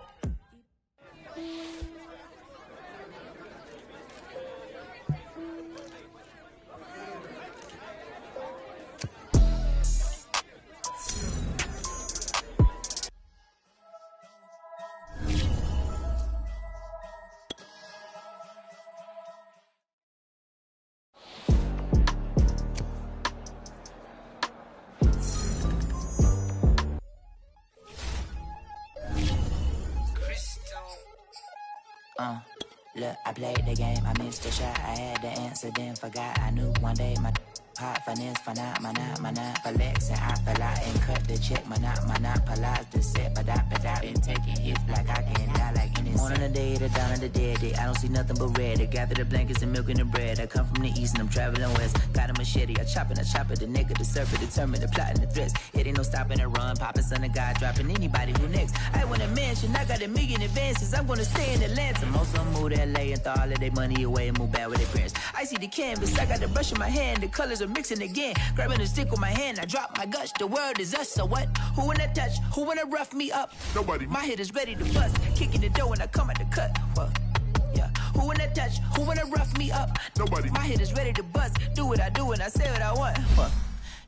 Look, I played the game, I missed the shot. I had the answer, then forgot. I knew one day my hot finesse, finite, flex, and I fell out and cut the check. Polite, the set, but I been taking hits like I can die like any one of the day, the dawn of the dead. I don't see nothing but red. I gather the blankets and milk and the bread. I come from the east and I'm traveling west. Got a machete, I chop it, the nigga, the serpent, determined to plot and the threats. It ain't no stopping and run, popping son of God, dropping anybody who next. I want a mansion, I got $1 million advances. I'm gonna stay in Atlanta. Most of them move to LA and throw all of their money away and move back with their parents. I see the canvas, I got the brush in my hand. The colors are mixing again. Grabbing the stick with my hand, I drop my guts. The world is us, so what? Who wanna touch? Who wanna rough me up? Nobody. My head is ready to bust. Kicking the door when I come at the cut. Yeah. Who wanna touch? Who wanna rough me up? Nobody. My head is ready to bust. Do what I do and I say what I want.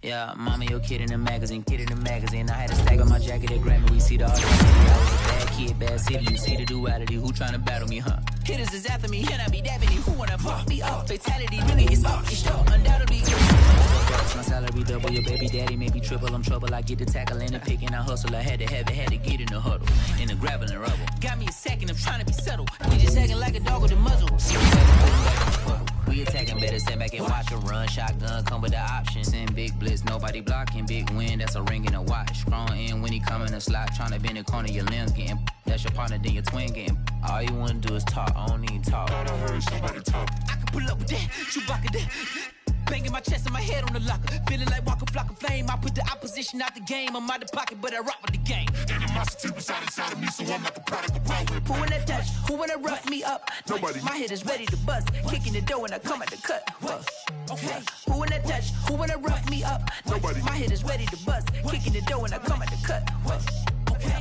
Yeah, mama, your kid in the magazine, I had a stack on my jacket at Grammy, we see the audacity. I was a bad kid, bad city, you see the duality. Who tryna battle me, huh? Hitters is after me, and I be dabbing it. Who wanna fuck me up? Fatality, really, it's up, it's up, undoubtedly. My salary double, your baby daddy maybe triple. I'm trouble, I get the tackling and picking, I hustle. I had to have it, had to get in the huddle, in the gravel and rubble. Got me a second, I'm trying to be settled. We just acting like a dog with a muzzle. We attacking, better stand back and watch a run. Shotgun come with the option. Send big blitz, nobody blocking. Big win, that's a ring and a watch. Strong in when he come in a slot. Trying to bend the corner, your limbs getting. That's your partner, then your twin getting. All you wanna do is talk, I don't even talk. Thought I heard somebody talk. I can pull up with that, Chewbacca that. Banging my chest and my head on the locker. Feeling like Walker Flock of Flame. I put the opposition out the game. I'm out the pocket, but I rock with the game. Animosity reside inside of me, so I'm like a product of power. Who wanna touch? Who wanna rough me up? Nobody. My head is ready to bust. Kicking the door when I come at the cut. Okay. Who wanna touch? Who wanna rough me up? Nobody. My head is ready to bust. Kicking the door when I come at the cut. Okay.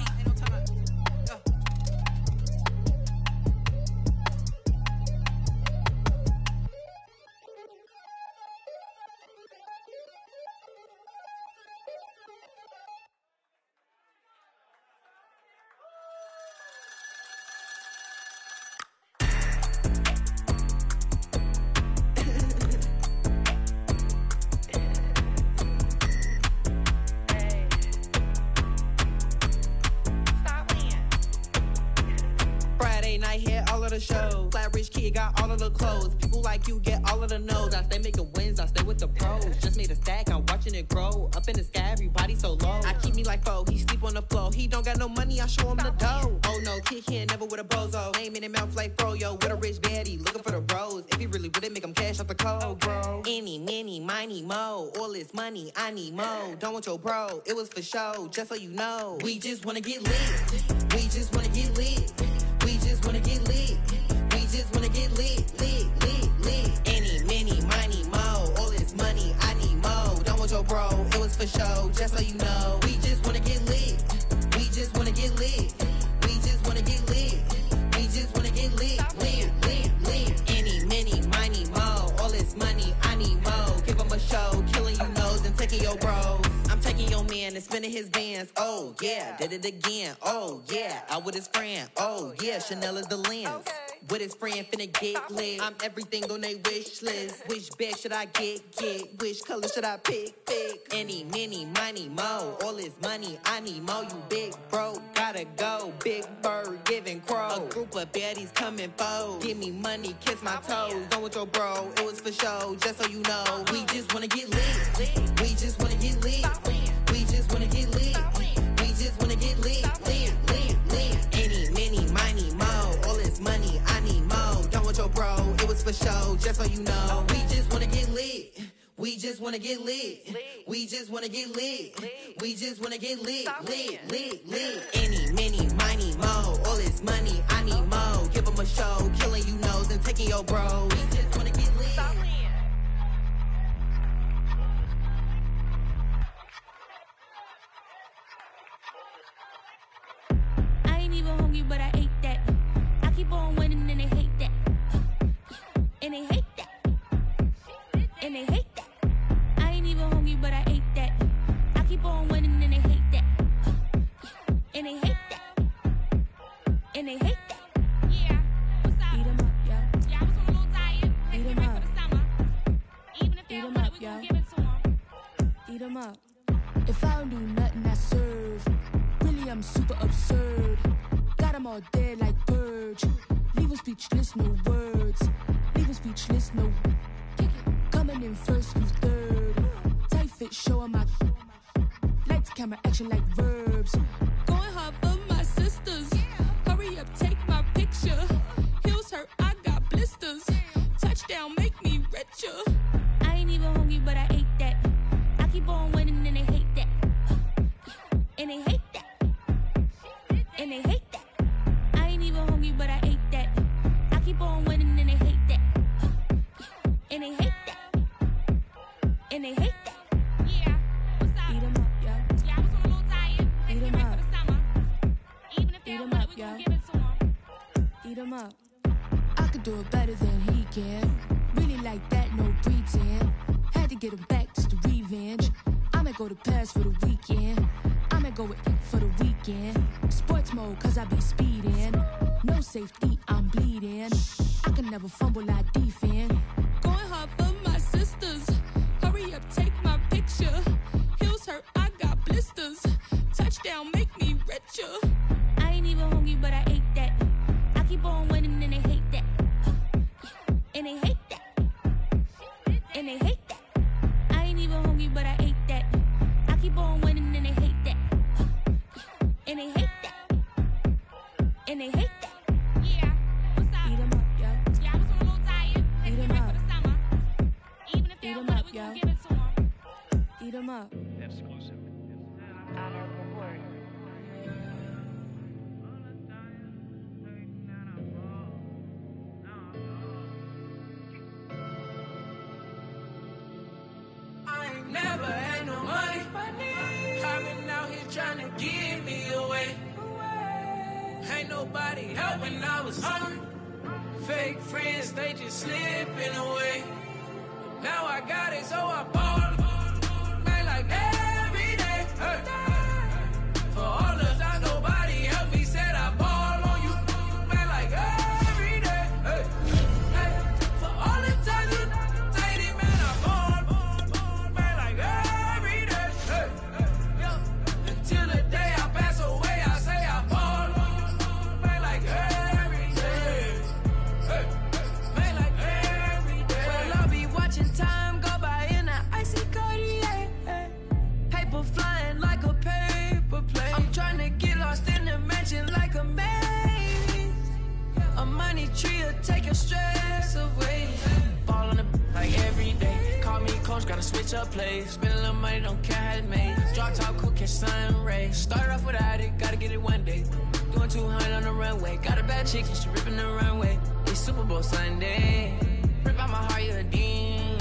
Shows. Flat rich kid got all of the clothes. People like you get all of the no's. I stay making wins, I stay with the pros. Just made a stack, I'm watching it grow. Up in the sky, everybody so low. I keep me like foe, he sleep on the floor. He don't got no money, I show him the dough. Oh no, kid can't never with a bozo. Name in his mouth like froyo. With a rich baddie, looking for the bros. If he really would it make him cash off the code, bro. Any, many, miny, mo. All this money, I need mo. Don't want your bro, it was for show. Just so you know, we just wanna get lit. We just wanna get lit. We just wanna get lit. We just wanna get lit, lit, lit, lit. Any, many, miny, mo. All this money, I need mo. Don't want your bro, it was for show. Just so you know, we just wanna get lit. We just wanna get lit. We just wanna get lit. We just wanna get lit, lit, lit, lit. Any, many, miny, mo. All this money, I need mo. Give him a show, killing you nose and taking your bros. I'm taking your man and spinning his bands. Oh yeah, did it again. Oh yeah, out with his friend. Oh yeah, Chanel is the lens. Okay. With his friend finna get lit. I'm everything on they wish list. Which bag should I get? Which color should I pick? Any, many, money, mo. All this money, I need mo. You big bro, gotta go. Big bird, giving crow. A group of baddies coming foes. Give me money, kiss my toes. Don't want your bro, it was for show. Just so you know, we just wanna get lit. We just wanna get lit. We just wanna get lit. We just wanna get lit, lit, lit, lit. Any, many, money, mo. All this money, I need mo. Don't want your bro, it was for show. Just so you know, we just wanna get lit. We just wanna get lit. We just wanna get lit. We just wanna get lit, lit, lit, lit. Any, many, money, mo. All this money, I need mo. Give him a show, killing you nose and taking your bros. We just wanna get lit. I ain't even hungry, but I ate that. I keep on winning and they hate that. And they hate that. And they hate that. I ain't even hungry, but I ate that. I keep on winning and they hate that. And they hate that. And they hate that. Yeah, what's up? Eat 'em up, yo. Yeah, I was on a little diet. Eat 'em Ready up. for the summer. Even if they Eat don't 'em want up, it, we yo. gon' give it to them. Eat 'em up. If I don't do nothing, I serve. Really, I'm super absurd. Got 'em all dead like purge. Leave 'em speechless, no words. Leave 'em speechless, no. Coming in first, you third. Tight fit, showing my. Lights, camera, action like verbs. Going hard for my sisters. Hurry up, take my picture. Heels hurt, I got blisters. Touchdown, make me richer. I ain't even hungry, but I ate that. I keep on winning and they hate that. And they hate that. And they hate that. I ain't even hungry, but I ate that. I keep on winning and they hate that. And they hate that. And they hate that. Yeah, what's up? Eat 'em up, yo. Yeah, I was on a little diet. Let's Eat 'em get ready up. for the summer. Even if they Eat don't 'em want up, it, we yo. gon' give it to them. Eat 'em up. I could do it better than he can. Really like that, no pretend. Had to get him back just to revenge. the pass for the weekend. I'ma go with for the weekend. Sports mode, cause I be speeding. No safety, I'm bleeding. I can never fumble, I defend. Going hard for my sisters. Hurry up, take my picture. Heels hurt, I got blisters. Touchdown, make me richer. I ain't even hungry, but I ate that. I keep on winning and they hate that. And they hate that. And they hate that. I ain't even hungry, but I ate that. I keep on winning and they hate that. And they hate that. And they hate that. Yeah, what's up? Eat 'em up, yo. Yeah, I was on a little diet. Let's Eat 'em get ready up. for the summer. Even if they Eat don't 'em want up, it, we yo. gon' give it to them. Eat 'em up. Exclusive. I ain't never had no money. I've been out here trying to give me away. Ain't nobody helping, I was hungry. Fake friends, they just slipping away. Now I got it, so I ball. Man, like every day. Hey. For all the time nobody helped me, said I ball on you. Man, like every day. Hey. Hey. For all the time you dated, man, I ball. Man, like every day. Hey. Yo. Until the day I pass away, I say I ball on you. Man, like every day. Hey. Man, like every day. Well, I'll be watching time go by in an icy Cartier. Paper flying like a paper plane. I'm trying to get lost in the mansion like a maze. A money tree will take your stress away. Ball on the like every day. Call me coach, gotta switch up plays. Spend a little money, don't care how it made. Drop top, cool, catch sun rays. Start off without it, gotta get it one day. Doing 200 on the runway. Got a bad chick, she ripping the runway. It's Super Bowl Sunday. Rip out my heart, you a demon.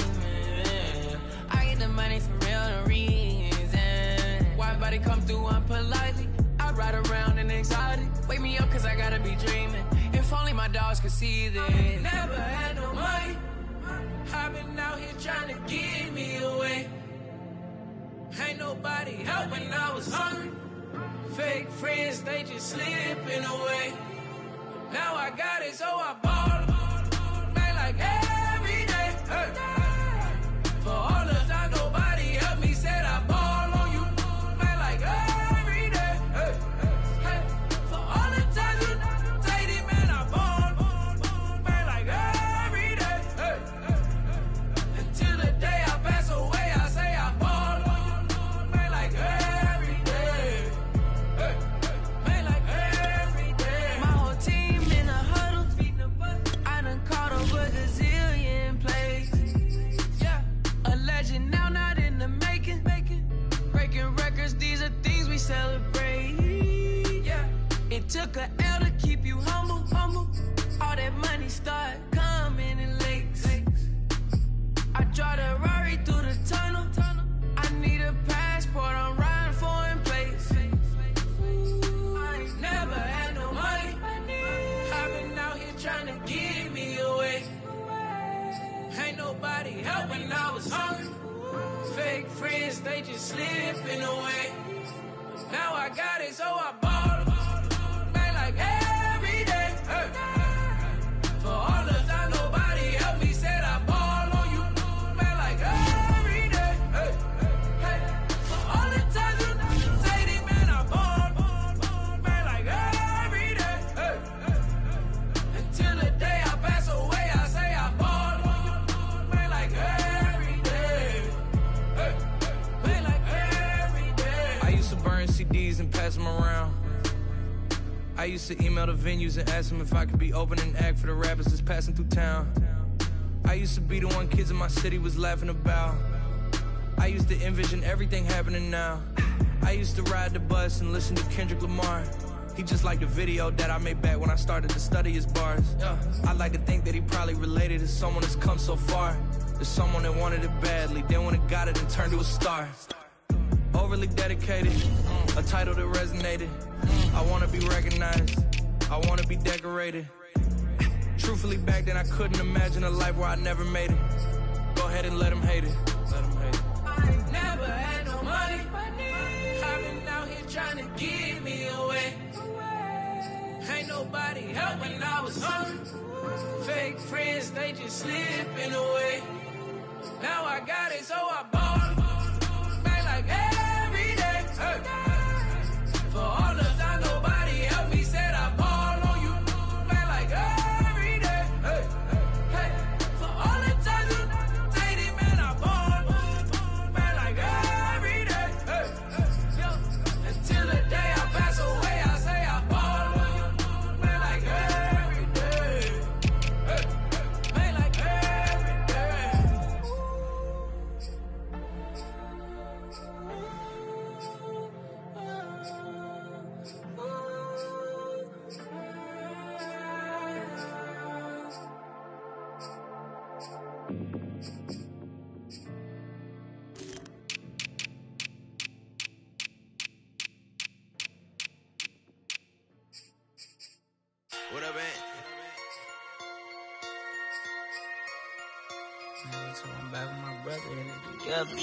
I get the money for real, no reason. Why everybody come through unpolitely? I ride around in exotic. Wake me up cause I gotta be dreaming. If only my dogs could see this. Never had no money. I've been out here trying to give me away. Ain't nobody helping, I was hungry. Fake friends, they just slipping away. Now I got it, so I ball. Man, like every day. Hey. For all the time nobody helped me, said I ball on you. Man, like every day. Hey. Hey. For all the time you dated, man, I ball. Man, like every day. Hey. Until the day I pass away, I say I ball. Man, like every day. Hey. Man, like every day. My whole team in a huddle. I done caught over a gazillion plays. Yeah. A legend now, not in the making. Breaking records, these are things we celebrate. Yeah. It took a L to keep you humble. All that money start coming in lakes. I draw the Rari through the tunnel. I need a passport, I'm riding foreign place. I ain't never had no money. I've been out here trying to give me away. Ain't nobody helping, I was hungry. Fake friends, they just slipping away. Now I got it, so I ball. Man, like every day. Hey. For all the time nobody helped me, said I ball on you. Man, like every day. Hey. Hey. For all the time you dated, man, I ball. Man, like every day. Hey. Until the day I pass away, I say I ball. Man, like every day. Hey. Man, like every day. I used to burn CDs and pass them around. I used to email the venues and ask them if I could be opening act for the rappers that's passing through town. I used to be the one kids in my city was laughing about. I used to envision everything happening now. I used to ride the bus and listen to Kendrick Lamar. He just like the video that I made back when I started to study his bars. I like to think that he probably related to someone that's come so far. To someone that wanted it badly, then when it got it and turned to a star. Overly dedicated, a title that resonated. I wanna be recognized, I wanna be decorated. Truthfully, back then I couldn't imagine a life where I never made it. Go ahead and let them hate it. Let them hate it. I ain't never had no money. nobody help when I was hungry. Fake friends, they just slipping away. Now I got it, so I ball back like every day. Hey. For all the time nobody helped me, said I ball on you back like every day. Hey. Hey. For all the times you dated, man, I ball back like every day. Hey. Yo. Until the day I pass away, I say I ball on you back like every day. Hey. Back like every day. What up, man? So I'm back with my brother and it together.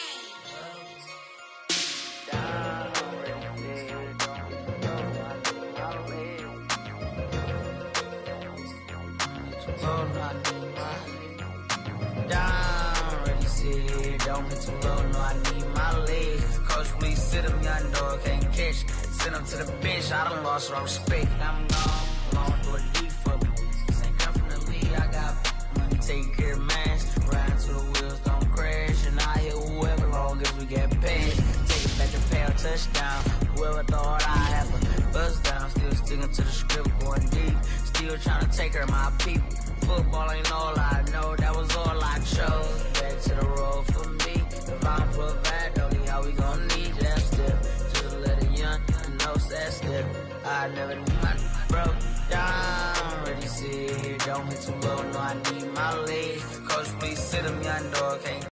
Don't hit too low, no, I need my legs. Coach, please sit him, young dog, can't catch. Send him to the bench, I done lost my respect. I'm gone, long through a deep for me. This ain't come from the league, I got money, take care of mans. Ride till the wheels don't crash. And I hit whoever, long as we get paid. Take it back to pay a touchdown. Whoever thought I had a buzz down. Still sticking to the script, going deep. Still trying to take her, my people. Football ain't all I know, that was all I chose. Back to the road for me. If I don't provide, don't need how we gon' need that step. Just let a young know that step. I never knew my broke down. Ready, sit here, don't hit too low, no, I need my legs. Coach, please sit him, young dog, can't